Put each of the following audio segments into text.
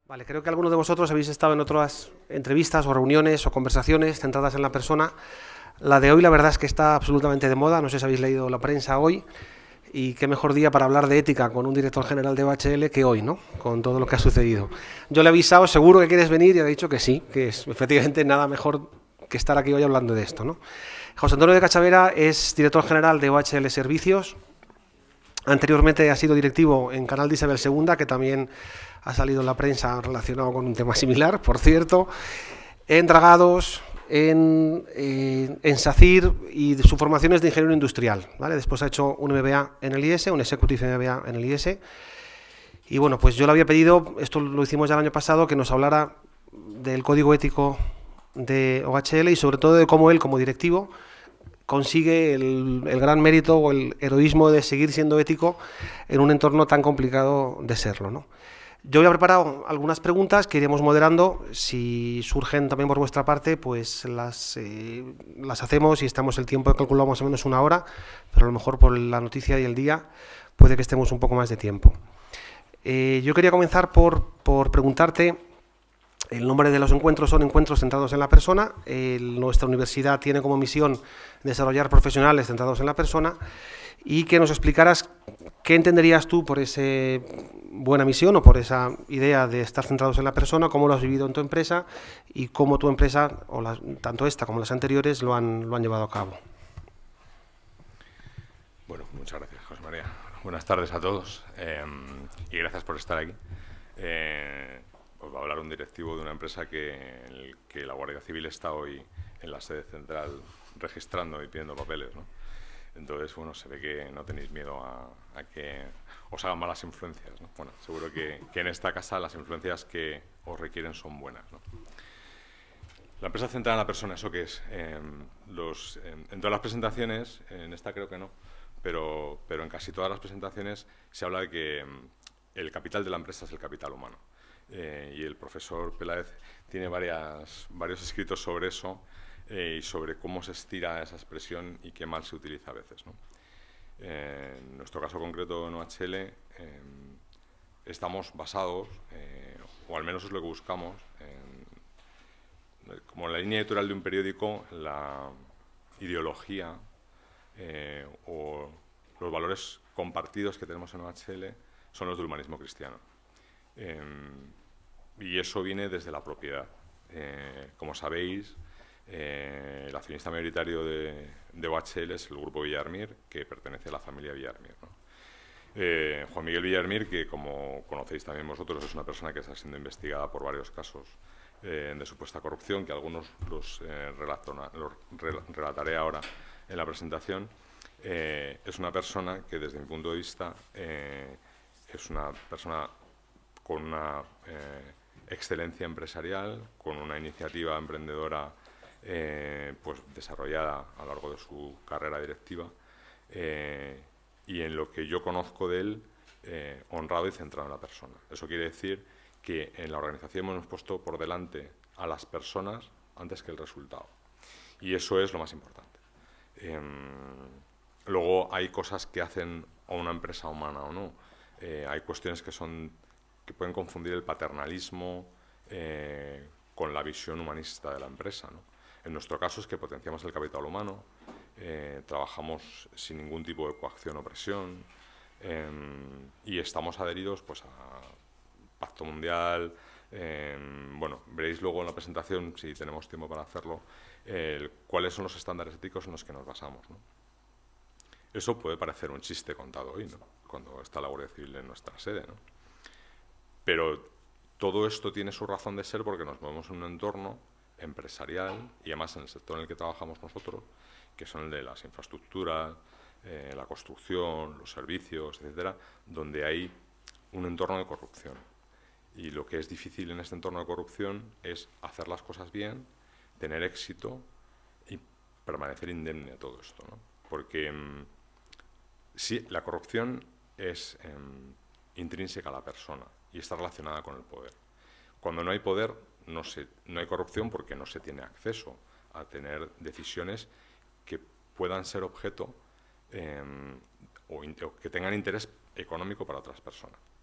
Vale, creo que algunos de vosotros habéis estado en otras entrevistas o reuniones o conversaciones centradas en la persona. La de hoy, la verdad es que está absolutamente de moda. No sé si habéis leído la prensa hoy. Y qué mejor día para hablar de ética con un director general de OHL que hoy, ¿no? Con todo lo que ha sucedido. Yo le he avisado, seguro que quieres venir, y ha dicho que sí, que es efectivamente nada mejor que estar aquí hoy hablando de esto, ¿no? José Antonio de Cachavera es director general de OHL Servicios. Anteriormente ha sido directivo en Canal de Isabel II, que también ha salido en la prensa relacionado con un tema similar, por cierto, en Dragados, en SACIR, y su formación es de ingeniero industrial, ¿vale? Después ha hecho un MBA en el IES, un Executive MBA en el IES. Y bueno, pues yo le había pedido, esto lo hicimos ya el año pasado, que nos hablara del código ético de OHL y sobre todo de cómo él, como directivo, consigue el gran mérito o el heroísmo de seguir siendo ético en un entorno tan complicado de serlo, ¿no? Yo había preparado algunas preguntas que iremos moderando. Si surgen también por vuestra parte, pues las hacemos y estamos el tiempo calculado más o menos una hora, pero a lo mejor por la noticia y el día puede que estemos un poco más de tiempo. Yo quería comenzar por preguntarte. El nombre de los encuentros son encuentros centrados en la persona. Nuestra universidad tiene como misión desarrollar profesionales centrados en la persona, y que nos explicaras qué entenderías tú por esa buena misión o por esa idea de estar centrados en la persona, cómo lo has vivido en tu empresa y cómo tu empresa, tanto esta como las anteriores, lo han llevado a cabo. Bueno, muchas gracias, José María. Buenas tardes a todos y gracias por estar aquí. Os va a hablar un directivo de una empresa que la Guardia Civil está hoy en la sede central registrando y pidiendo papeles, ¿no? Entonces, bueno, se ve que no tenéis miedo a que os hagan malas influencias, ¿no? Bueno, seguro que en esta casa las influencias que os requieren son buenas, ¿no? La empresa centrada en la persona, ¿eso qué es? En todas las presentaciones, en esta creo que no, pero en casi todas las presentaciones se habla de que el capital de la empresa es el capital humano. Y el profesor Peláez tiene varios escritos sobre eso y sobre cómo se estira esa expresión y qué mal se utiliza a veces, ¿no? En nuestro caso concreto en OHL estamos basados, o al menos es lo que buscamos, como en la línea editorial de un periódico, la ideología o los valores compartidos que tenemos en OHL son los del humanismo cristiano. Y eso viene desde la propiedad. Como sabéis, el accionista mayoritario de OHL es el grupo Villarmir, que pertenece a la familia Villarmir, ¿no? Juan Miguel Villarmir, que como conocéis también vosotros, es una persona que está siendo investigada por varios casos de supuesta corrupción, que algunos los relataré ahora en la presentación. Es una persona que, desde mi punto de vista, es una persona con una excelencia empresarial, con una iniciativa emprendedora pues desarrollada a lo largo de su carrera directiva, y en lo que yo conozco de él, honrado y centrado en la persona. Eso quiere decir que en la organización hemos puesto por delante a las personas antes que el resultado. Y eso es lo más importante. Luego hay cosas que hacen a una empresa humana o no. Hay cuestiones que pueden confundir el paternalismo con la visión humanista de la empresa, ¿no? En nuestro caso es que potenciamos el capital humano, trabajamos sin ningún tipo de coacción o presión, y estamos adheridos pues a Pacto Mundial. Bueno, veréis luego en la presentación, si tenemos tiempo para hacerlo, cuáles son los estándares éticos en los que nos basamos, ¿no? Eso puede parecer un chiste contado hoy, ¿no?, cuando está la Guardia Civil en nuestra sede, ¿no? Pero todo esto tiene su razón de ser porque nos movemos en un entorno empresarial, y además en el sector en el que trabajamos nosotros, que son el de las infraestructuras, la construcción, los servicios, etcétera, donde hay un entorno de corrupción. Y lo que es difícil en este entorno de corrupción es hacer las cosas bien, tener éxito y permanecer indemne a todo esto, ¿no? Porque sí, la corrupción es intrínseca a la persona y está relacionada con el poder. Cuando no hay poder, no hay corrupción, porque no se tiene acceso a tener decisiones que puedan ser objeto o que tengan interés económico para otras personas.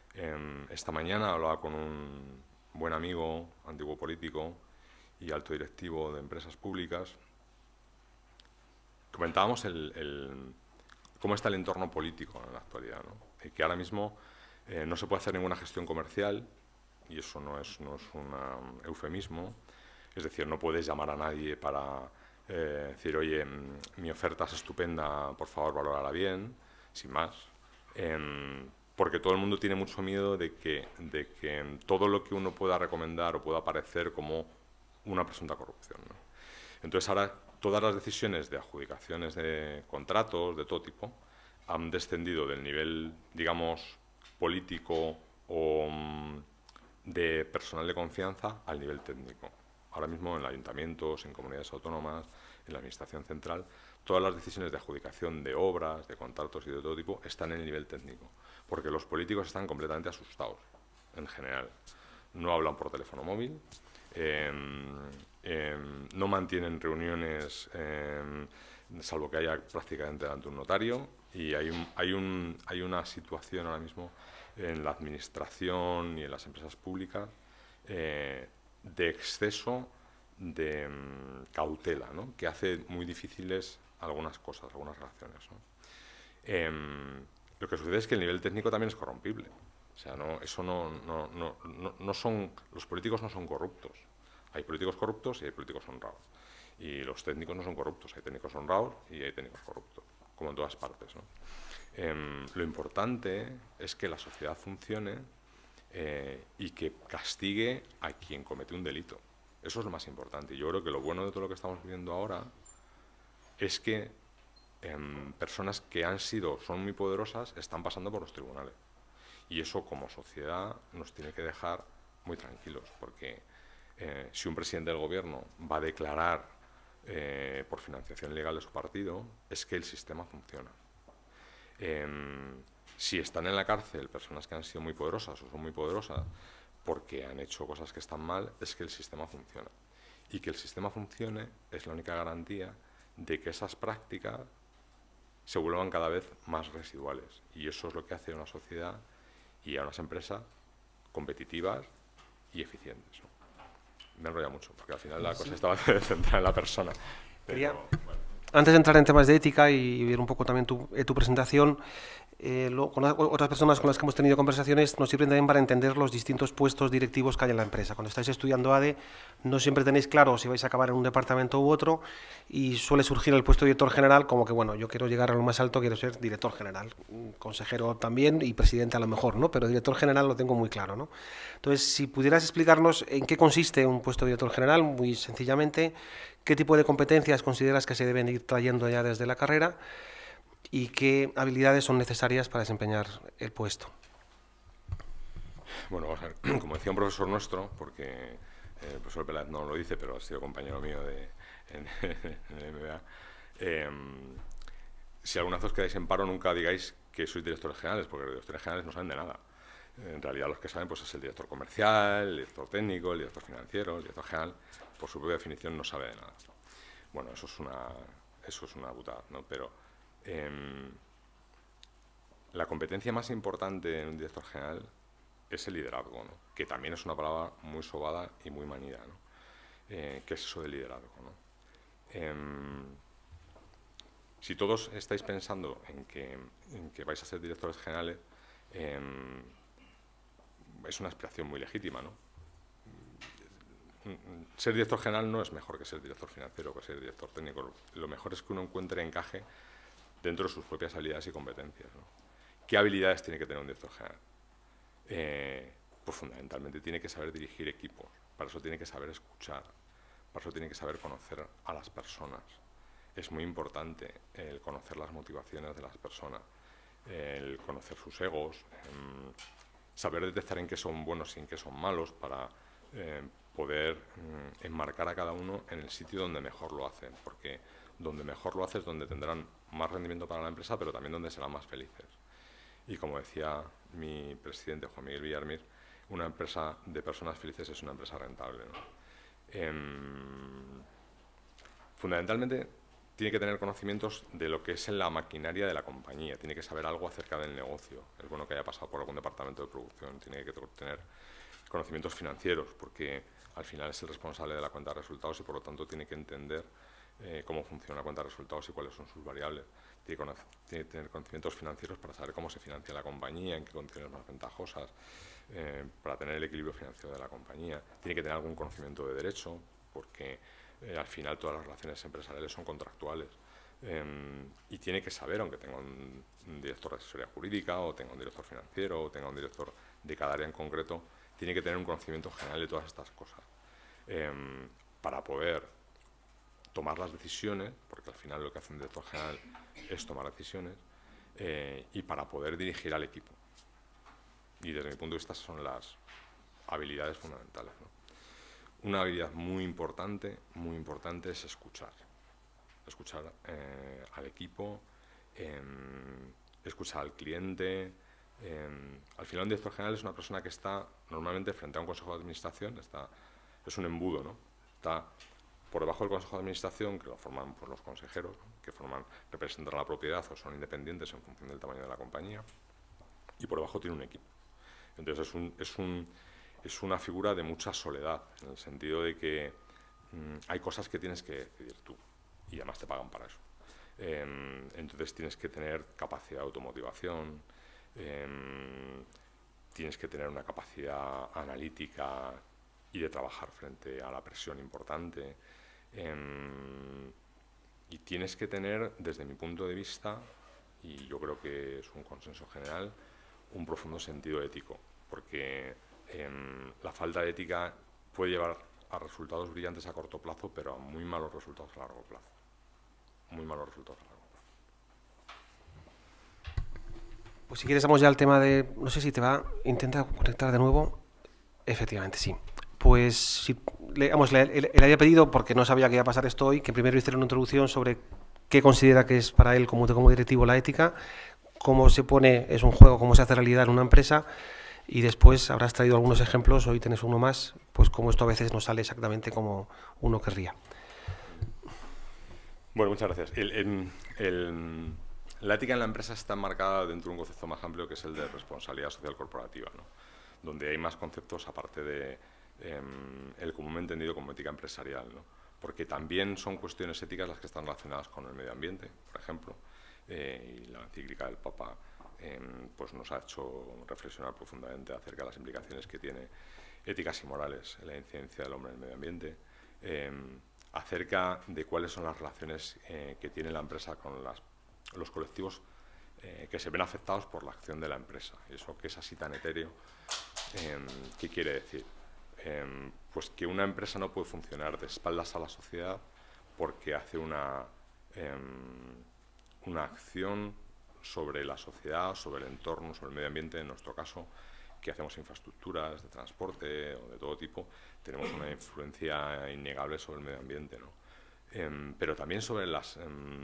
Esta mañana hablaba con un buen amigo, antiguo político y alto directivo de empresas públicas. Comentábamos cómo está el entorno político en la actualidad, ¿no? Y que ahora mismo no se puede hacer ninguna gestión comercial, y eso no es un eufemismo. Es decir, no puedes llamar a nadie para decir, oye, mi oferta es estupenda, por favor, valórala bien, sin más. Porque todo el mundo tiene mucho miedo de que todo lo que uno pueda recomendar o pueda parecer como una presunta corrupción, ¿no? Entonces ahora todas las decisiones de adjudicaciones de contratos de todo tipo han descendido del nivel, digamos, político o de personal de confianza al nivel técnico. Ahora mismo en ayuntamientos, en comunidades autónomas, en la Administración Central, todas las decisiones de adjudicación de obras, de contratos y de todo tipo están en el nivel técnico, porque los políticos están completamente asustados, en general. No hablan por teléfono móvil, no mantienen reuniones, salvo que haya prácticamente delante un notario, y hay una situación ahora mismo en la administración y en las empresas públicas de exceso de cautela, ¿no? Que hace muy difíciles algunas cosas, algunas relaciones, ¿no? Lo que sucede es que el nivel técnico también es corrompible. O sea, no son, los políticos no son corruptos. Hay políticos corruptos y hay políticos honrados. Y los técnicos no son corruptos, hay técnicos honrados y hay técnicos corruptos, como en todas partes, ¿no? Lo importante es que la sociedad funcione y que castigue a quien comete un delito. Eso es lo más importante. Y yo creo que lo bueno de todo lo que estamos viendo ahora es que personas que son muy poderosas están pasando por los tribunales. Y eso como sociedad nos tiene que dejar muy tranquilos, porque si un presidente del gobierno va a declarar por financiación ilegal de su partido, es que el sistema funciona. Si están en la cárcel personas que han sido muy poderosas o son muy poderosas porque han hecho cosas que están mal, es que el sistema funciona. Y que el sistema funcione es la única garantía de que esas prácticas se vuelvan cada vez más residuales. Y eso es lo que hace a una sociedad y a unas empresas competitivas y eficientes, ¿no? Me he enrollado mucho, porque al final la cosa estaba centrada en la persona. Pero, bueno. Antes de entrar en temas de ética y ver un poco también tu presentación, con otras personas con las que hemos tenido conversaciones nos sirven también para entender los distintos puestos directivos que hay en la empresa. Cuando estáis estudiando ADE no siempre tenéis claro si vais a acabar en un departamento u otro y suele surgir el puesto de director general como que, bueno, yo quiero llegar a lo más alto, quiero ser director general, consejero también y presidente a lo mejor, ¿no? Pero director general lo tengo muy claro, ¿no? Entonces, si pudieras explicarnos en qué consiste un puesto de director general, muy sencillamente, qué tipo de competencias consideras que se deben ir trayendo ya desde la carrera y qué habilidades son necesarias para desempeñar el puesto. Bueno, vamos a ver, como decía un profesor nuestro, porque el profesor Peláez no lo dice, pero ha sido compañero mío en el MBA, si alguna vez os quedáis en paro, nunca digáis que sois directores generales, porque los directores generales no saben de nada. En realidad los que saben pues es el director comercial, el director técnico, el director financiero, el director general, por su propia definición no sabe de nada. Bueno, eso es una putada, ¿no? Pero la competencia más importante en un director general es el liderazgo, ¿no? Que también es una palabra muy sobada y muy manida, ¿no? ¿Qué es eso del liderazgo, ¿no? Si todos estáis pensando en que vais a ser directores generales, es una aspiración muy legítima, ¿no? Ser director general no es mejor que ser director financiero o que ser director técnico. Lo mejor es que uno encuentre encaje dentro de sus propias habilidades y competencias, ¿no? ¿Qué habilidades tiene que tener un director general? Pues fundamentalmente tiene que saber dirigir equipos, para eso tiene que saber escuchar, para eso tiene que saber conocer a las personas. Es muy importante el conocer las motivaciones de las personas, el conocer sus egos, saber detectar en qué son buenos y en qué son malos para poder enmarcar a cada uno en el sitio donde mejor lo hacen, porque donde mejor lo haces es donde tendrán más rendimiento para la empresa, pero también donde serán más felices. Y como decía mi presidente, Juan Miguel Villarmir, una empresa de personas felices es una empresa rentable, ¿no? Fundamentalmente tiene que tener conocimientos de lo que es en la maquinaria de la compañía, tiene que saber algo acerca del negocio. Es bueno que haya pasado por algún departamento de producción, tiene que tener conocimientos financieros, porque al final es el responsable de la cuenta de resultados y por lo tanto tiene que entender cómo funciona la cuenta de resultados y cuáles son sus variables. Tiene que tener conocimientos financieros para saber cómo se financia la compañía, en qué condiciones más ventajosas, para tener el equilibrio financiero de la compañía. Tiene que tener algún conocimiento de derecho, porque al final todas las relaciones empresariales son contractuales. Y tiene que saber, aunque tenga un director de asesoría jurídica, o tenga un director financiero, o tenga un director de cada área en concreto, tiene que tener un conocimiento general de todas estas cosas para poder tomar las decisiones, porque al final lo que hace un director general es tomar decisiones, y para poder dirigir al equipo. Y desde mi punto de vista son las habilidades fundamentales, ¿no? Una habilidad muy importante es escuchar. Escuchar al equipo, escuchar al cliente. Al final un director general es una persona que está normalmente frente a un consejo de administración, es un embudo, ¿no? Está por debajo del consejo de administración, que lo forman pues, los consejeros, ¿no? Que representan la propiedad o son independientes en función del tamaño de la compañía, y por debajo tiene un equipo. Entonces es una figura de mucha soledad, en el sentido de que hay cosas que tienes que decidir tú, y además te pagan para eso. Entonces tienes que tener capacidad de automotivación, tienes que tener una capacidad analítica y de trabajar frente a la presión importante, y tienes que tener, desde mi punto de vista, y yo creo que es un consenso general, un profundo sentido ético, porque la falta de ética puede llevar a resultados brillantes a corto plazo, pero a muy malos resultados a largo plazo. Muy malos resultados a largo plazo. Pues si quieres vamos ya al tema de... No sé si te va... Intenta conectar de nuevo. Efectivamente, sí. Pues si, le había pedido, porque no sabía que iba a pasar esto hoy, que primero hiciera una introducción sobre qué considera que es para él como directivo la ética, cómo se pone, es un juego, cómo se hace realidad en una empresa, y después habrás traído algunos ejemplos, hoy tenés uno más, pues cómo esto a veces no sale exactamente como uno querría. Bueno, muchas gracias. La ética en la empresa está enmarcada dentro de un concepto más amplio, que es el de responsabilidad social corporativa, ¿no? Donde hay más conceptos aparte de el comúnmente entendido como ética empresarial, ¿no? Porque también son cuestiones éticas las que están relacionadas con el medio ambiente, por ejemplo, y la encíclica del Papa pues nos ha hecho reflexionar profundamente acerca de las implicaciones que tiene éticas y morales en la incidencia del hombre en el medio ambiente, acerca de cuáles son las relaciones que tiene la empresa con los colectivos que se ven afectados por la acción de la empresa. Eso que es así tan etéreo, ¿qué quiere decir? Pues que una empresa no puede funcionar de espaldas a la sociedad porque hace una acción sobre la sociedad, sobre el entorno, sobre el medio ambiente. En nuestro caso, que hacemos infraestructuras de transporte o de todo tipo, tenemos una influencia innegable sobre el medio ambiente, ¿no? Pero también sobre los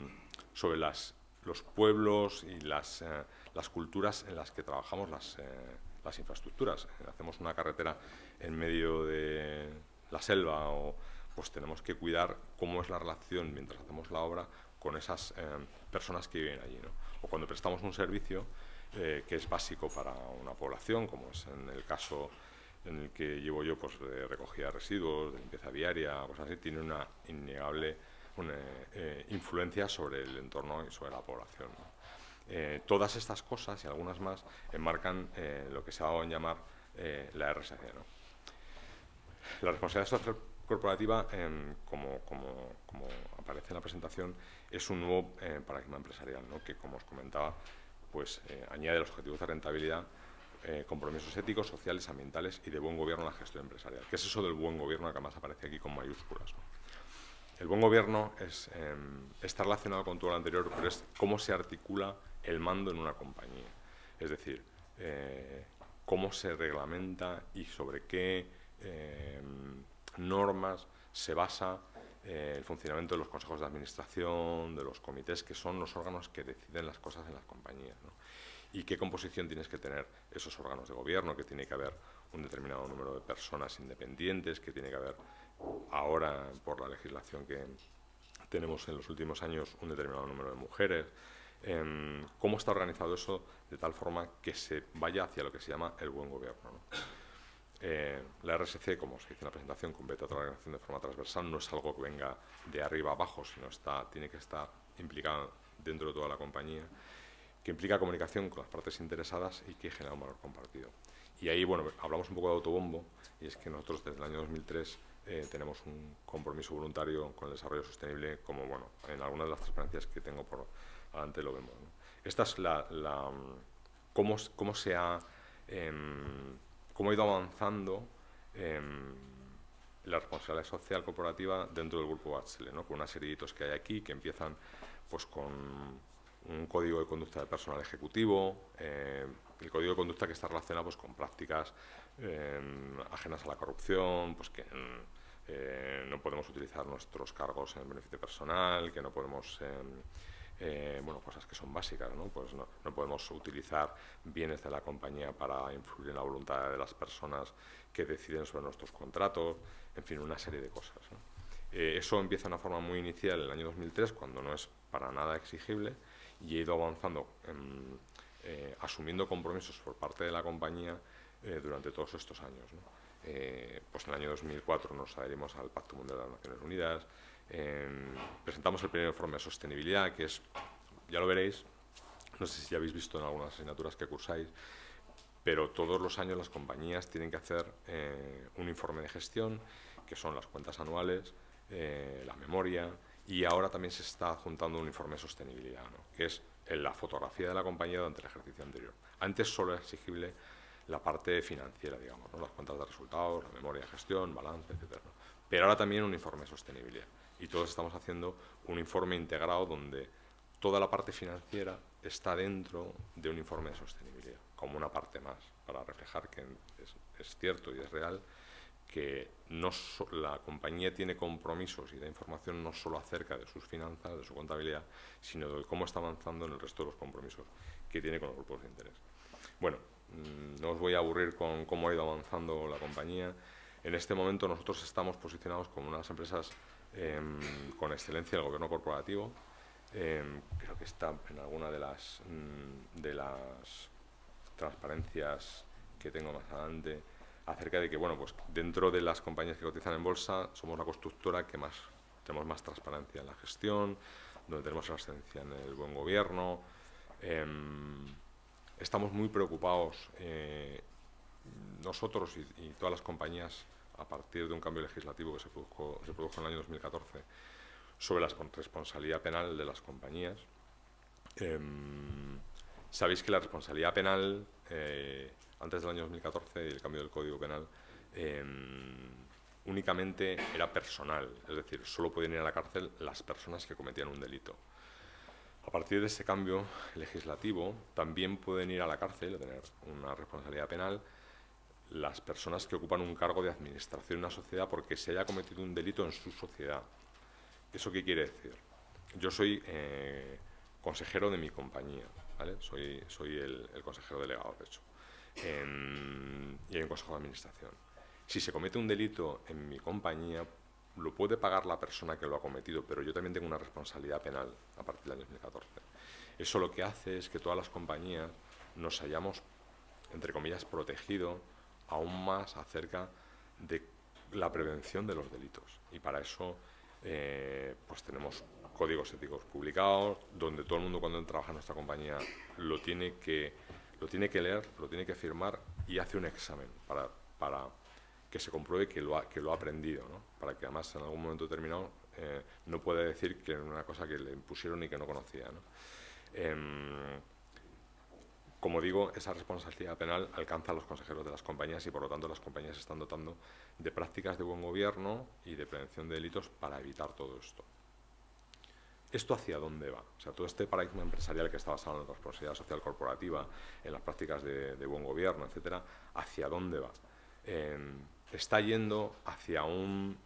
pueblos y las culturas en las que trabajamos las infraestructuras. Hacemos una carretera en medio de la selva, pues tenemos que cuidar cómo es la relación mientras hacemos la obra con esas personas que viven allí, ¿no? O cuando prestamos un servicio que es básico para una población, como es en el caso en el que llevo yo, pues de recogida de residuos, de limpieza viaria, cosas así, tiene una innegable influencia sobre el entorno y sobre la población, ¿no? Todas estas cosas y algunas más enmarcan lo que se ha dado en llamar la RSC, ¿no? La responsabilidad social corporativa, como aparece en la presentación, es un nuevo paradigma empresarial, ¿no? Que, como os comentaba, pues añade los objetivos de rentabilidad, compromisos éticos, sociales, ambientales y de buen gobierno en la gestión empresarial. ¿Qué es eso del buen gobierno que además aparece aquí con mayúsculas, ¿no? El buen gobierno está relacionado con todo lo anterior, pero es cómo se articula el mando en una compañía. Es decir, cómo se reglamenta y sobre qué normas se basa el funcionamiento de los consejos de administración, de los comités, que son los órganos que deciden las cosas en las compañías, ¿no? Y qué composición tienes que tener esos órganos de gobierno, que tiene que haber un determinado número de personas independientes, que tiene que haber ahora, por la legislación que tenemos en los últimos años un determinado número de mujeres. ¿Cómo está organizado eso de tal forma que se vaya hacia lo que se llama el buen gobierno, ¿no? La RSC, como se dice en la presentación, compete a toda la organización de forma transversal, no es algo que venga de arriba abajo, sino tiene que estar implicado dentro de toda la compañía, que implica comunicación con las partes interesadas y que genera un valor compartido. Y ahí, bueno, hablamos un poco de autobombo, y es que nosotros desde el año 2003 tenemos un compromiso voluntario con el desarrollo sostenible, como, bueno, en algunas de las transparencias que tengo por adelante lo vemos, ¿no? Esta es cómo se ha... cómo ha ido avanzando la responsabilidad social corporativa dentro del grupo Bachelet, ¿no? Con una serie de hitos que hay aquí, que empiezan pues con un código de conducta de personal ejecutivo, el código de conducta que está relacionado pues, con prácticas ajenas a la corrupción, pues que no podemos utilizar nuestros cargos en beneficio personal, que no podemos... bueno, cosas que son básicas, ¿no? Pues no podemos utilizar bienes de la compañía para influir en la voluntad de las personas que deciden sobre nuestros contratos, en fin, una serie de cosas, ¿no? Eso empieza de una forma muy inicial en el año 2003, cuando no es para nada exigible, y ha ido avanzando, asumiendo compromisos por parte de la compañía durante todos estos años, ¿no? Pues en el año 2004 nos adherimos al Pacto Mundial de las Naciones Unidas, presentamos el primer informe de sostenibilidad, que es, ya lo veréis, no sé si ya habéis visto en algunas asignaturas que cursáis, pero todos los años las compañías tienen que hacer un informe de gestión, que son las cuentas anuales, la memoria, y ahora también se está juntando un informe de sostenibilidad, ¿no? Que es la fotografía de la compañía durante el ejercicio anterior. Antes solo era exigible la parte financiera, digamos, ¿no? Las cuentas de resultados, la memoria de gestión, balance, etcétera, ¿no? Pero ahora también un informe de sostenibilidad. Y todos estamos haciendo un informe integrado donde toda la parte financiera está dentro de un informe de sostenibilidad, como una parte más, para reflejar que es cierto y es real que la compañía tiene compromisos y da información no solo acerca de sus finanzas, de su contabilidad, sino de cómo está avanzando en el resto de los compromisos que tiene con los grupos de interés. Bueno, no os voy a aburrir con cómo ha ido avanzando la compañía. En este momento nosotros estamos posicionados como unas empresas con excelencia del gobierno corporativo. Creo que está en alguna de las transparencias que tengo más adelante, acerca de que, bueno, pues dentro de las compañías que cotizan en bolsa, somos la constructora que tenemos más transparencia en la gestión, donde tenemos excelencia en el buen gobierno. Estamos muy preocupados, nosotros y todas las compañías, a partir de un cambio legislativo que se produjo en el año 2014, sobre la responsabilidad penal de las compañías. Sabéis que la responsabilidad penal, antes del año 2014 y el cambio del Código Penal, únicamente era personal, es decir, solo podían ir a la cárcel las personas que cometían un delito. A partir de ese cambio legislativo, también pueden ir a la cárcel o tener una responsabilidad penal las personas que ocupan un cargo de administración en una sociedad porque se haya cometido un delito en su sociedad. ¿Eso qué quiere decir? Yo soy consejero de mi compañía, ¿vale? Soy el consejero delegado, de hecho, y hay un consejo de administración. Si se comete un delito en mi compañía, lo puede pagar la persona que lo ha cometido, pero yo también tengo una responsabilidad penal a partir del año 2014. Eso lo que hace es que todas las compañías nos hayamos, entre comillas, protegido aún más acerca de la prevención de los delitos. Y para eso pues tenemos códigos éticos publicados, donde todo el mundo cuando trabaja en nuestra compañía lo tiene que leer, lo tiene que firmar y hace un examen para que se compruebe que lo ha aprendido, ¿no? Para que además en algún momento determinado no pueda decir que era una cosa que le impusieron y que no conocía, ¿no? Como digo, esa responsabilidad penal alcanza a los consejeros de las compañías y por lo tanto las compañías se están dotando de prácticas de buen gobierno y de prevención de delitos para evitar todo esto. ¿Esto hacia dónde va? O sea, todo este paradigma empresarial que está basado en la responsabilidad social corporativa, en las prácticas de buen gobierno, etcétera, ¿hacia dónde va? Está yendo hacia un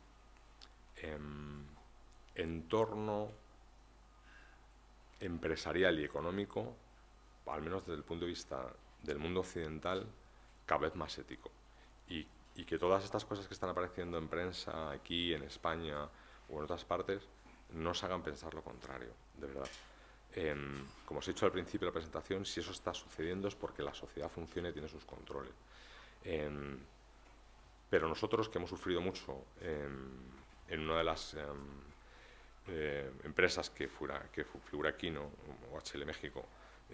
entorno empresarial y económico, al menos desde el punto de vista del mundo occidental, cada vez más ético. Y que todas estas cosas que están apareciendo en prensa aquí, en España o en otras partes, no os hagan pensar lo contrario, de verdad. Como os he dicho al principio de la presentación, si eso está sucediendo es porque la sociedad funciona y tiene sus controles. Pero nosotros, que hemos sufrido mucho en una de las empresas que figura aquí, ¿no? OHL México,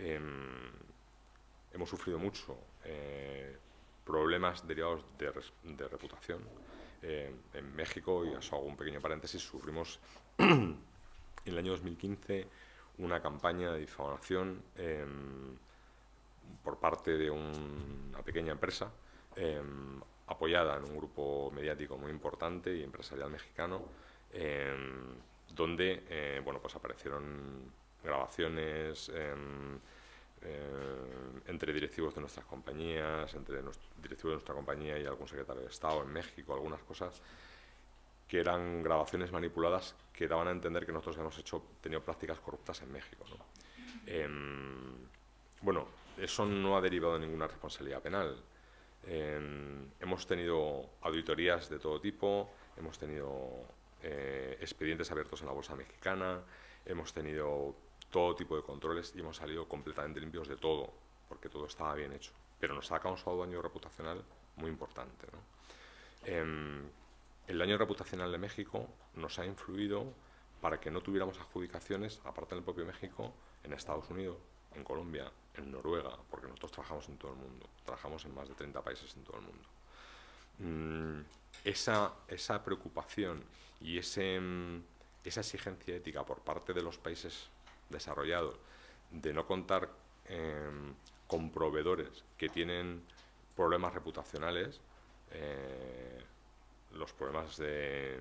hemos sufrido mucho problemas derivados de reputación. En México, y os hago un pequeño paréntesis, sufrimos en el año 2015 una campaña de difamación por parte de una pequeña empresa apoyada en un grupo mediático muy importante y empresarial mexicano, donde bueno, pues aparecieron grabaciones entre directivos de nuestras compañías, entre directivos de nuestra compañía y algún secretario de Estado en México, algunas cosas que eran grabaciones manipuladas que daban a entender que nosotros hemos tenido prácticas corruptas en México, ¿no? Bueno, eso no ha derivado de ninguna responsabilidad penal. Hemos tenido auditorías de todo tipo, hemos tenido expedientes abiertos en la Bolsa Mexicana, hemos tenido todo tipo de controles y hemos salido completamente limpios de todo, porque todo estaba bien hecho. Pero nos ha causado daño reputacional muy importante, ¿no? El daño reputacional de México nos ha influido para que no tuviéramos adjudicaciones, aparte del propio México, en Estados Unidos, en Colombia, en Noruega, porque nosotros trabajamos en todo el mundo, trabajamos en más de 30 países en todo el mundo. Esa preocupación y esa exigencia ética por parte de los países desarrollados de no contar con proveedores que tienen problemas reputacionales, los problemas de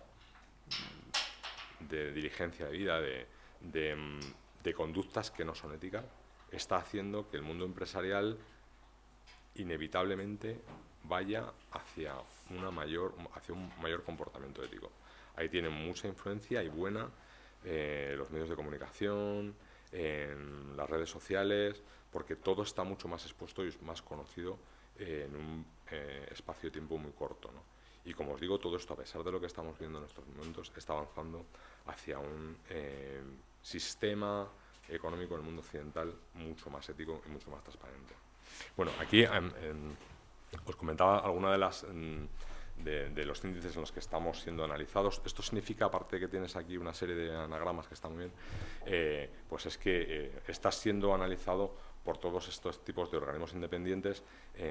diligencia de vida, de conductas que no son éticas, está haciendo que el mundo empresarial inevitablemente vaya hacia un mayor comportamiento ético. Ahí tienen mucha influencia y buena los medios de comunicación, en las redes sociales, porque todo está mucho más expuesto y es más conocido en un espacio de tiempo muy corto, ¿no? Y como os digo, todo esto, a pesar de lo que estamos viendo en estos momentos, está avanzando hacia un sistema económico en el mundo occidental mucho más ético y mucho más transparente. Bueno, aquí os comentaba alguna de los índices en los que estamos siendo analizados. Esto significa, aparte de que tienes aquí una serie de anagramas que están muy bien, pues es que estás siendo analizado por todos estos tipos de organismos independientes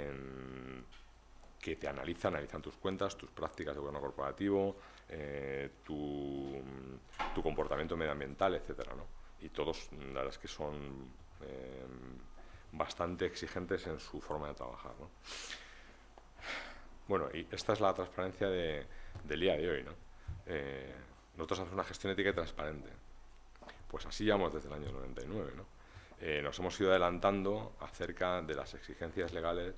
que te analizan tus cuentas, tus prácticas de gobierno corporativo, tu comportamiento medioambiental, etcétera, ¿no? Y todos, la verdad es que son bastante exigentes en su forma de trabajar, ¿no? Bueno, y esta es la transparencia del día de hoy, ¿no? Nosotros hacemos una gestión ética y transparente. Pues así llevamos desde el año 99, ¿no? Nos hemos ido adelantando acerca de las exigencias legales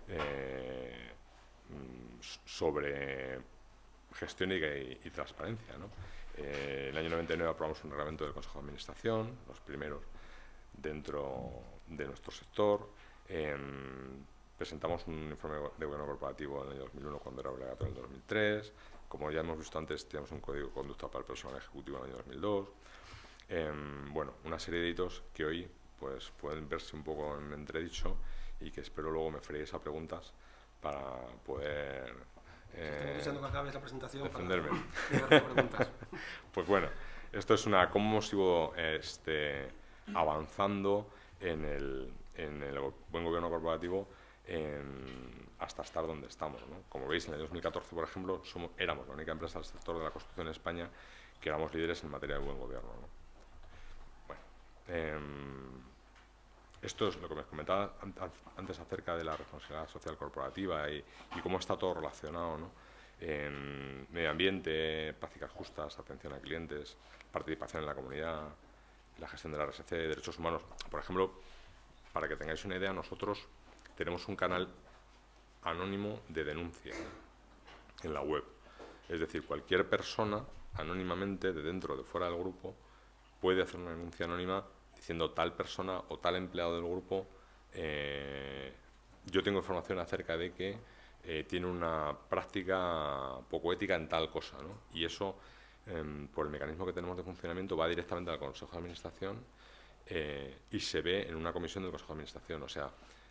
sobre gestión y transparencia, ¿no? El año 99 aprobamos un reglamento del Consejo de Administración, los primeros dentro de nuestro sector. Presentamos un informe de gobierno corporativo en el año 2001 cuando era obligatorio en el 2003. Como ya hemos visto antes, teníamos un código de conducta para el personal ejecutivo en el año 2002. Bueno, una serie de hitos que hoy pues, pueden verse un poco en entredicho y que espero luego me freguéis a preguntas para poder Estamos deseando que acabes la presentación defenderme. Para preguntas. Pues bueno, esto es cómo hemos ido avanzando en el buen gobierno corporativo hasta estar donde estamos, ¿no? Como veis, en el 2014, por ejemplo, éramos la única empresa del sector de la construcción en España que éramos líderes en materia de buen gobierno, ¿no? Bueno, esto es lo que me comentaba antes acerca de la responsabilidad social corporativa y cómo está todo relacionado, ¿no? Medio ambiente, prácticas justas, atención a clientes, participación en la comunidad, la gestión de la RSC, derechos humanos. Por ejemplo, para que tengáis una idea, nosotros tenemos un canal anónimo de denuncia en la web. Es decir, cualquier persona, anónimamente, de dentro o de fuera del grupo, puede hacer una denuncia anónima diciendo tal persona o tal empleado del grupo, yo tengo información acerca de que tiene una práctica poco ética en tal cosa, ¿no? Y eso por el mecanismo que tenemos de funcionamiento, va directamente al Consejo de Administración y se ve en una comisión del Consejo de Administración. O sea,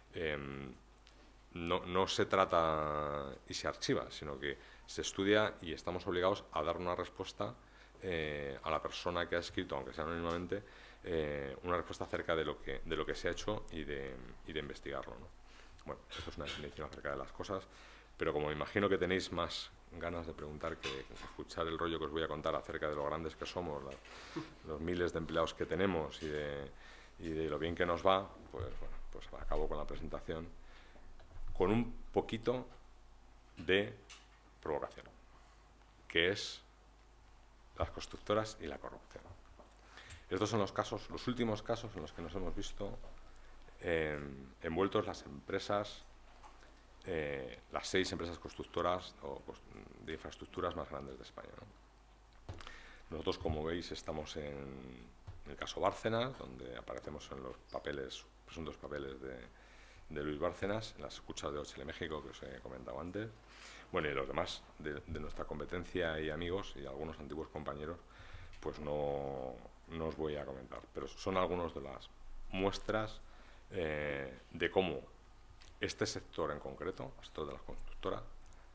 no se trata y se archiva, sino que se estudia y estamos obligados a dar una respuesta a la persona que ha escrito, aunque sea anónimamente, una respuesta acerca de lo que se ha hecho y de investigarlo, ¿no? Bueno, esto es una definición acerca de las cosas, pero como me imagino que tenéis más ganas de preguntar que escuchar el rollo que os voy a contar acerca de lo grandes que somos, los miles de empleados que tenemos y de lo bien que nos va, pues bueno, pues acabo con la presentación con un poquito de provocación, que es las constructoras y la corrupción. Estos son los últimos casos en los que nos hemos visto envueltos las empresas, las 6 empresas constructoras de infraestructuras más grandes de España, ¿no? Nosotros, como veis, estamos en el caso Bárcenas, donde aparecemos en los presuntos papeles de Luis Bárcenas, en las escuchas de OHL México que os he comentado antes. Bueno, y los demás de nuestra competencia y amigos y algunos antiguos compañeros, pues no os voy a comentar, pero son algunos de las muestras de cómo este sector en concreto, el sector de las constructoras,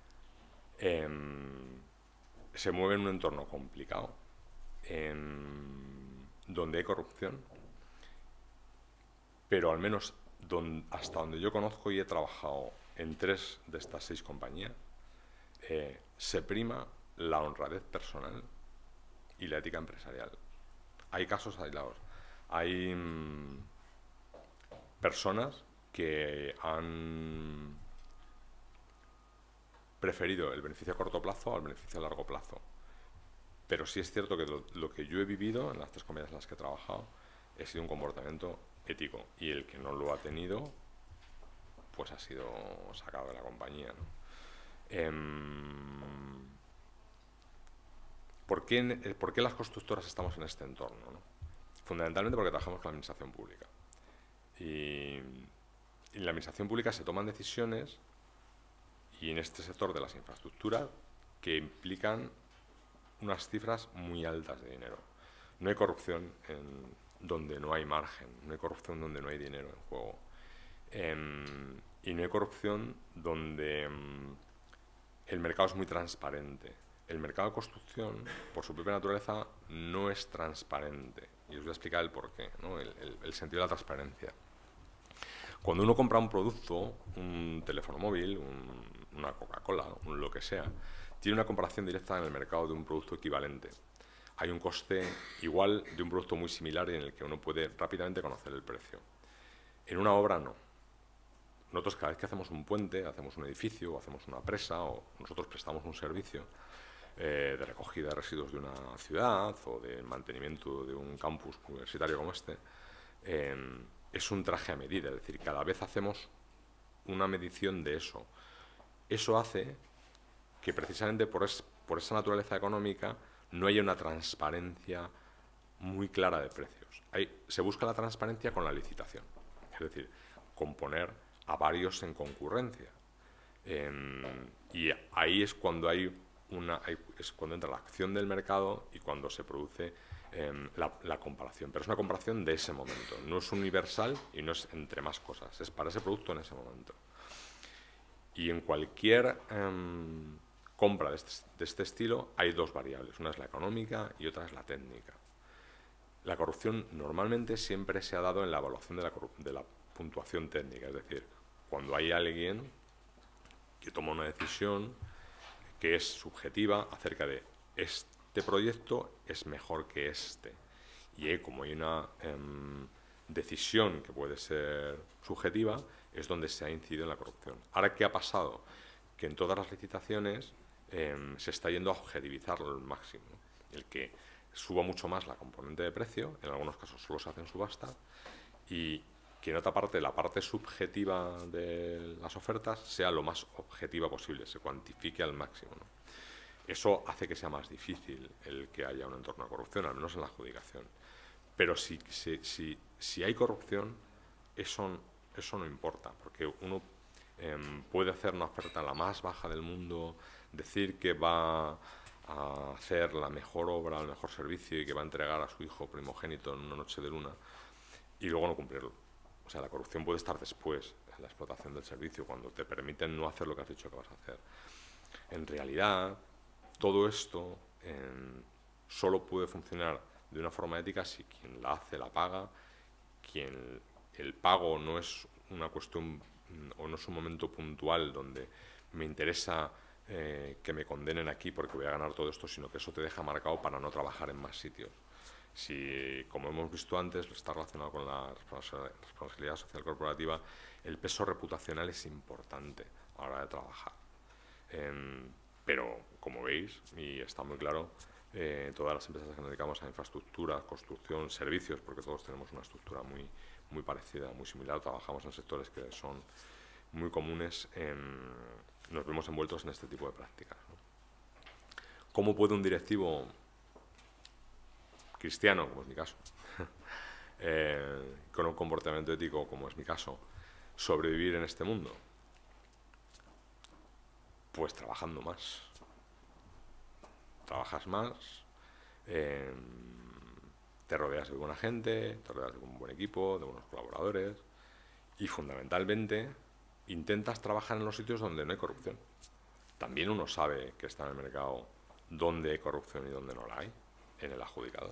se mueve en un entorno complicado, donde hay corrupción, pero al menos hasta donde yo conozco y he trabajado en 3 de estas 6 compañías, se prima la honradez personal y la ética empresarial. Hay casos aislados. Hay personas que han preferido el beneficio a corto plazo al beneficio a largo plazo. Pero sí es cierto que lo que yo he vivido en las 3 compañías en las que he trabajado ha sido un comportamiento ético, y el que no lo ha tenido pues ha sido sacado de la compañía, ¿no? ¿Por qué las constructoras estamos en este entorno, ¿no? Fundamentalmente porque trabajamos con la administración pública. Y en la administración pública se toman decisiones, y en este sector de las infraestructuras, que implican unas cifras muy altas de dinero. No hay corrupción donde no hay margen, no hay corrupción donde no hay dinero en juego. Y no hay corrupción donde el mercado es muy transparente. El mercado de construcción, por su propia naturaleza, no es transparente. Y os voy a explicar el porqué, ¿no? El sentido de la transparencia. Cuando uno compra un producto, un teléfono móvil, una Coca-Cola, lo que sea, tiene una comparación directa en el mercado de un producto equivalente. Hay un coste igual de un producto muy similar en el que uno puede rápidamente conocer el precio. En una obra no. Nosotros cada vez que hacemos un puente, hacemos un edificio, o hacemos una presa, o nosotros prestamos un servicio de recogida de residuos de una ciudad o de mantenimiento de un campus universitario como este, es un traje a medida, es decir, cada vez hacemos una medición de eso. Eso hace que precisamente por esa naturaleza económica no haya una transparencia muy clara de precios. Se busca la transparencia con la licitación, es decir, con poner a varios en concurrencia. Y ahí es cuando cuando entra la acción del mercado y cuando se produce la comparación. Pero es una comparación de ese momento, no es universal y no es entre más cosas, es para ese producto en ese momento. Y en cualquier compra de este estilo hay 2 variables, una es la económica y otra es la técnica. La corrupción normalmente siempre se ha dado en la evaluación de la puntuación técnica, es decir, cuando hay alguien que toma una decisión que es subjetiva acerca de este proyecto es mejor que este. Y como hay una decisión que puede ser subjetiva, es donde se ha incidido en la corrupción. Ahora, ¿qué ha pasado? Que en todas las licitaciones se está yendo a objetivizarlo al máximo, ¿no? El que suba mucho más la componente de precio, en algunos casos solo se hace en subasta, y que en otra parte, la parte subjetiva de las ofertas sea lo más objetiva posible, se cuantifique al máximo, ¿no? Eso hace que sea más difícil el que haya un entorno de corrupción, al menos en la adjudicación. Pero si hay corrupción, eso no importa, porque uno puede hacer una oferta la más baja del mundo, decir que va a hacer la mejor obra, el mejor servicio y que va a entregar a su hijo primogénito en una noche de luna y luego no cumplirlo. O sea, la corrupción puede estar después, en la explotación del servicio, cuando te permiten no hacer lo que has dicho que vas a hacer. En realidad, todo esto solo puede funcionar de una forma ética si quien la hace la paga, quien el pago no es una cuestión o no es un momento puntual donde me interesa que me condenen aquí porque voy a ganar todo esto, sino que eso te deja marcado para no trabajar en más sitios. Si, como hemos visto antes, está relacionado con la responsabilidad social corporativa, el peso reputacional es importante a la hora de trabajar. Pero, como veis, y está muy claro, todas las empresas que nos dedicamos a infraestructura, construcción, servicios, porque todos tenemos una estructura muy parecida, muy similar, trabajamos en sectores que son muy comunes, nos vemos envueltos en este tipo de prácticas, ¿no? ¿Cómo puede un directivo cristiano, como es mi caso, con un comportamiento ético, como es mi caso, sobrevivir en este mundo? Pues trabajando más. Trabajas más, te rodeas de buena gente, te rodeas de un buen equipo, de buenos colaboradores y fundamentalmente intentas trabajar en los sitios donde no hay corrupción. También uno sabe que está en el mercado donde hay corrupción y donde no la hay, en el adjudicador.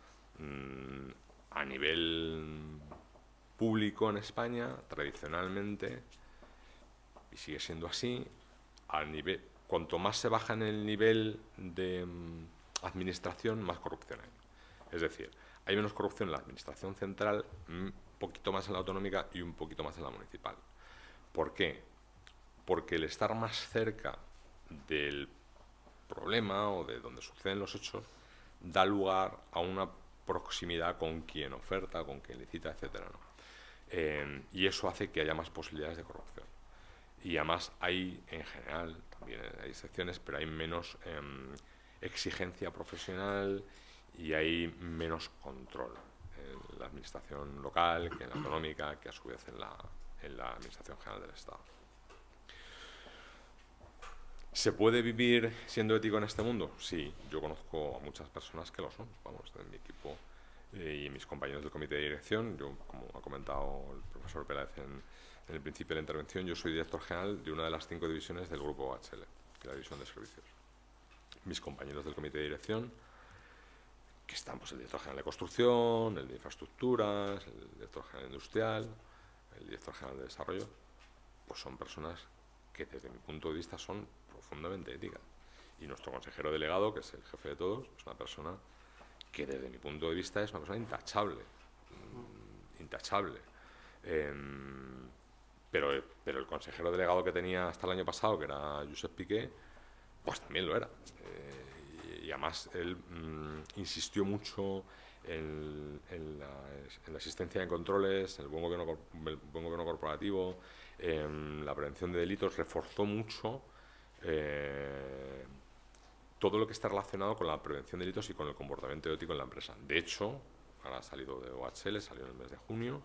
A nivel público en España, tradicionalmente, y sigue siendo así, cuanto más se baja en el nivel de administración, más corrupción hay. Es decir, hay menos corrupción en la administración central, un poquito más en la autonómica y un poquito más en la municipal. ¿Por qué? Porque el estar más cerca del problema o de donde suceden los hechos da lugar a una proximidad con quien oferta, con quien licita, etc., ¿no? Y eso hace que haya más posibilidades de corrupción. Y además hay, en general, también hay excepciones, pero hay menos exigencia profesional y hay menos control en la administración local que en la autonómica, que a su vez en la administración general del Estado. ¿Se puede vivir siendo ético en este mundo? Sí, yo conozco a muchas personas que lo son, vamos, en mi equipo y mis compañeros del comité de dirección. Yo, como ha comentado el profesor Pérez en el principio de la intervención, yo soy director general de una de las 5 divisiones del grupo OHL, la división de servicios. Mis compañeros del comité de dirección, que están pues, el director general de construcción, el de infraestructuras, el director general industrial, el director general de desarrollo, pues son personas que desde mi punto de vista son profundamente éticas. Y nuestro consejero delegado, que es el jefe de todos, es una persona que desde mi punto de vista es una persona intachable. Intachable. Pero el consejero delegado que tenía hasta el año pasado, que era Josep Piqué, pues también lo era. Y además él insistió mucho en la existencia de controles, el buen gobierno corporativo, la prevención de delitos, reforzó mucho todo lo que está relacionado con la prevención de delitos y con el comportamiento ético en la empresa. De hecho, ahora ha salido de OHL, salió en el mes de junio,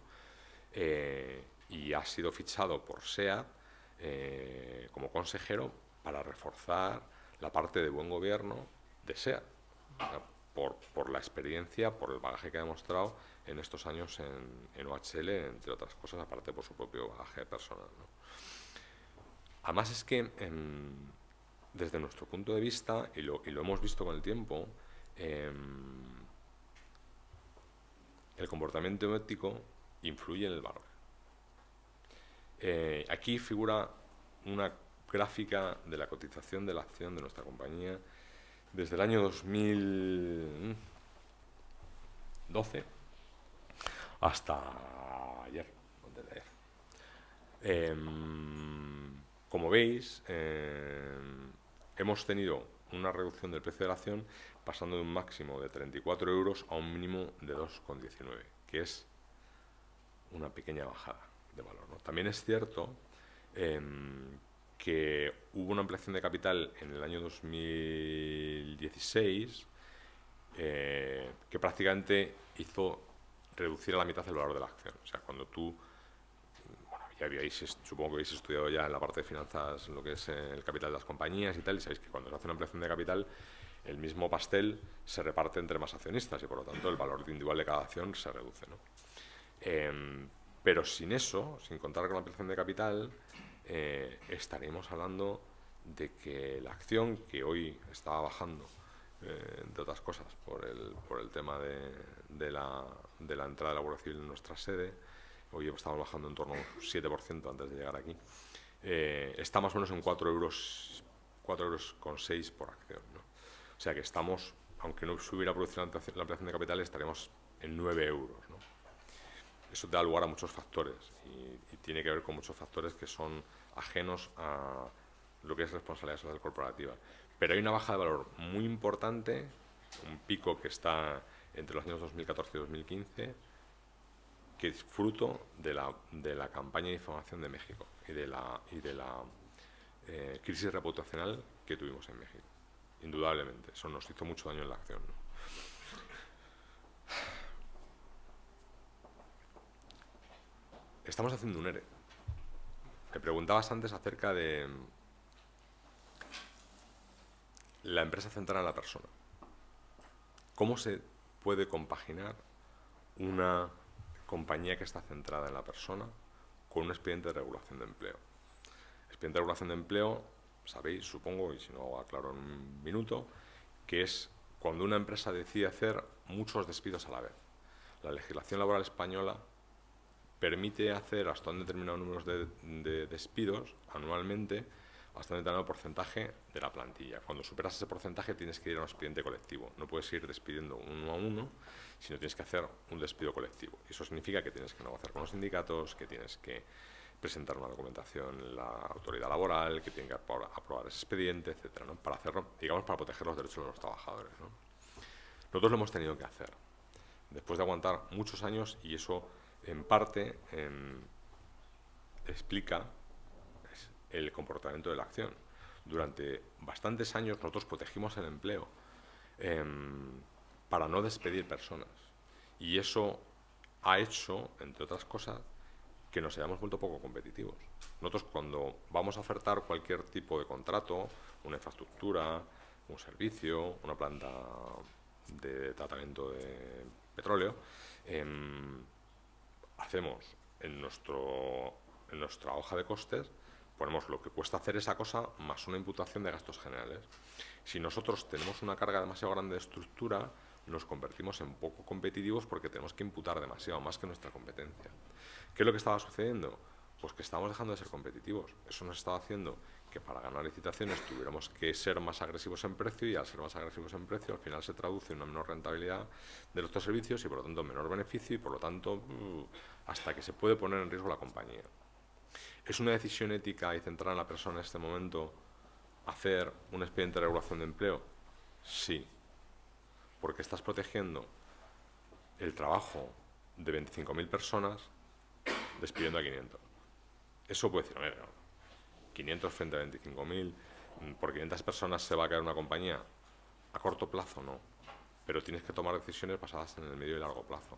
y ha sido fichado por SEAT como consejero para reforzar la parte de buen gobierno de SEAT, o sea, por la experiencia, por el bagaje que ha demostrado en estos años en OHL, entre otras cosas, aparte por su propio bagaje personal, ¿no? Además es que desde nuestro punto de vista, y lo hemos visto con el tiempo, el comportamiento ético influye en el valor. Aquí figura una gráfica de la cotización de la acción de nuestra compañía desde el año 2012 hasta ayer. Como veis, hemos tenido una reducción del precio de la acción pasando de un máximo de 34 euros a un mínimo de 2,19, que es una pequeña bajada de valor, ¿no? También es cierto que hubo una ampliación de capital en el año 2016 que prácticamente hizo reducir a la mitad el valor de la acción. O sea, cuando tú, bueno, ya supongo que habéis estudiado ya en la parte de finanzas lo que es el capital de las compañías y tal, y sabéis que cuando se hace una ampliación de capital, el mismo pastel se reparte entre más accionistas y por lo tanto el valor individual de cada acción se reduce, ¿no? Pero sin eso, sin contar con la ampliación de capital, estaríamos hablando de que la acción que hoy estaba bajando, de otras cosas, por el tema de la entrada de la Guardia Civil en nuestra sede, hoy estamos bajando en torno a un 7% antes de llegar aquí, está más o menos en 4,6 euros por acción, ¿no? O sea que estamos, aunque no se hubiera producido la ampliación de capital, estaríamos en 9 euros, ¿no? Eso da lugar a muchos factores y tiene que ver con muchos factores que son ajenos a lo que es responsabilidad social corporativa. Pero hay una baja de valor muy importante, un pico que está entre los años 2014 y 2015, que es fruto de la campaña de información de México y de la crisis reputacional que tuvimos en México. Indudablemente, eso nos hizo mucho daño en la acción, ¿no? Estamos haciendo un ERE. Me preguntabas antes acerca de la empresa centrada en la persona. ¿Cómo se puede compaginar una compañía que está centrada en la persona con un expediente de regulación de empleo? Expediente de regulación de empleo, sabéis, supongo, y si no aclaro en un minuto, que es cuando una empresa decide hacer muchos despidos a la vez. La legislación laboral española permite hacer hasta un determinado número de despidos anualmente, hasta un determinado porcentaje de la plantilla. Cuando superas ese porcentaje tienes que ir a un expediente colectivo. No puedes ir despidiendo uno a uno, sino tienes que hacer un despido colectivo. Eso significa que tienes que negociar con los sindicatos, que tienes que presentar una documentación en la autoridad laboral, que tienen que aprobar ese expediente, etcétera, ¿no? Para hacerlo, digamos, para proteger los derechos de los trabajadores, ¿no? Nosotros lo hemos tenido que hacer después de aguantar muchos años, y eso en parte explica el comportamiento de la acción. Durante bastantes años nosotros protegimos el empleo para no despedir personas, y eso ha hecho, entre otras cosas, que nos hayamos vuelto poco competitivos. Nosotros, cuando vamos a ofertar cualquier tipo de contrato, una infraestructura, un servicio, una planta de tratamiento de petróleo, hacemos en nuestra hoja de costes, ponemos lo que cuesta hacer esa cosa más una imputación de gastos generales. Si nosotros tenemos una carga demasiado grande de estructura, nos convertimos en poco competitivos porque tenemos que imputar demasiado más que nuestra competencia. ¿Qué es lo que estaba sucediendo? Pues que estábamos dejando de ser competitivos. Eso nos estaba haciendo que para ganar licitaciones tuviéramos que ser más agresivos en precio, y al ser más agresivos en precio al final se traduce en una menor rentabilidad de nuestros servicios y por lo tanto menor beneficio, y por lo tanto hasta que se puede poner en riesgo la compañía. ¿Es una decisión ética y centrada en la persona en este momento hacer un expediente de regulación de empleo? Sí, porque estás protegiendo el trabajo de 25.000 personas despidiendo a 500. Eso puede decir, a ver, 500 frente a 25.000, por 500 personas se va a caer una compañía. A corto plazo no, pero tienes que tomar decisiones basadas en el medio y largo plazo.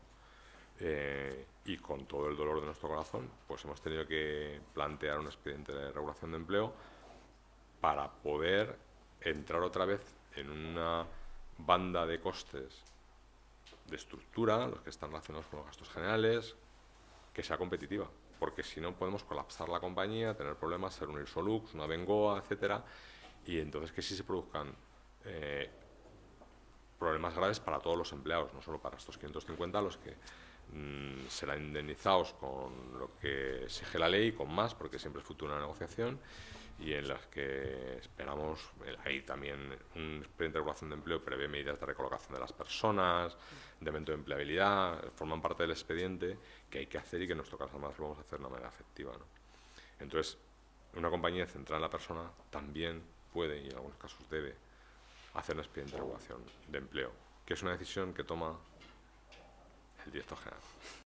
Y con todo el dolor de nuestro corazón, pues hemos tenido que plantear un expediente de regulación de empleo para poder entrar otra vez en una banda de costes de estructura, los que están relacionados con los gastos generales, que sea competitiva, porque si no podemos colapsar la compañía, tener problemas, ser un Irsolux, una Bengoa, etcétera, y entonces que sí se produzcan problemas graves para todos los empleados, no solo para estos 550, los que serán indemnizados con lo que exige la ley, con más, porque siempre es futura negociación, y en las que esperamos, ahí también un expediente de regulación de empleo prevé medidas de recolocación de las personas, de aumento de empleabilidad, forman parte del expediente que hay que hacer y que en nuestro caso además lo vamos a hacer de una manera efectiva, ¿no? Entonces, una compañía centrada en la persona también puede, y en algunos casos debe, hacer un expediente de regulación de empleo, que es una decisión que toma el director general.